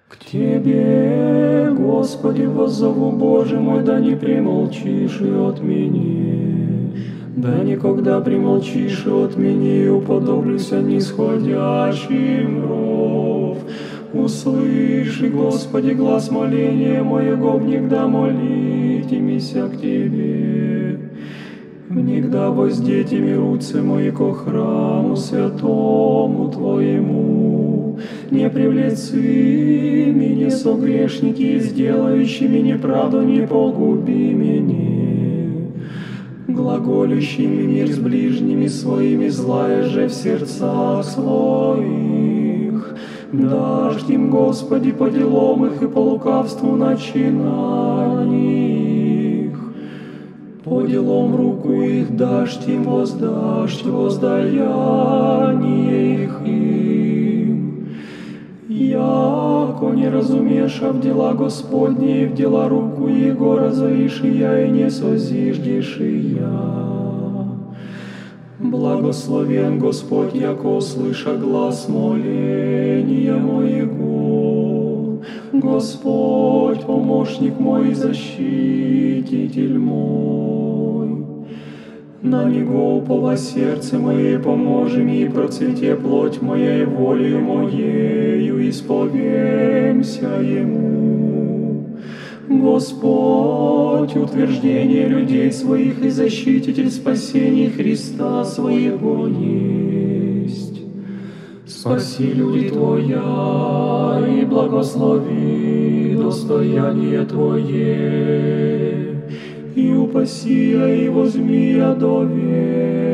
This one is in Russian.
К Тебе, Господи, воззову, Боже мой, да не примолчишь и отмени. Да никогда примолчишь и отмени, и уподоблюся нисходящим ров. Услыши, Господи, глаз моления моего, внегда молить имися к Тебе. Внегда воздетими руцы мои ко храму святому Твоему. Не привлеци меня, согрешники, сделающими неправду, не погуби меня. Глаголющими мир с ближними своими, злая же в сердцах своих. Дашь им, Господи, по делам их и по лукавству начинаний их. По делам руку их дашь им, воздашь воздаяние их им. Яко не разумеешь, а в дела Господни, и в дела руку Его разоришь, и я, и не созиждешь, и я. Благословен Господь, яко услыша глаз моления моего. Господь, помощник мой, защититель мой. На Него упова сердце мое, поможи мне, и процвете плоть моя, и волею моею исповемся Ему. Господь, утверждение людей своих и защититель спасения Христа своего есть. Спаси люди Твоя и благослови достояние Твое, и упаси, и возьми до века.